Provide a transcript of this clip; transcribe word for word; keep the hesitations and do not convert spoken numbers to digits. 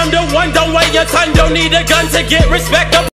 I'm the one, don't wait your time, don't need a gun to get respect up.